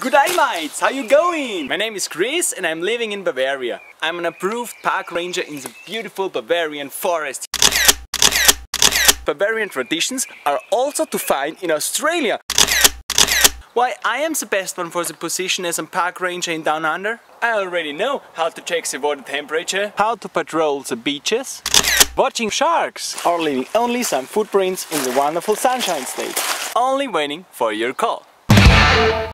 Good day mates, how you going? My name is Chris and I'm living in Bavaria. I'm an approved park ranger in the beautiful Bavarian forest. Bavarian traditions are also to find in Australia. Why I am the best one for the position as a park ranger in Down Under? I already know how to check the water temperature, how to patrol the beaches, watching sharks, or leaving only some footprints in the wonderful Sunshine State. Only waiting for your call.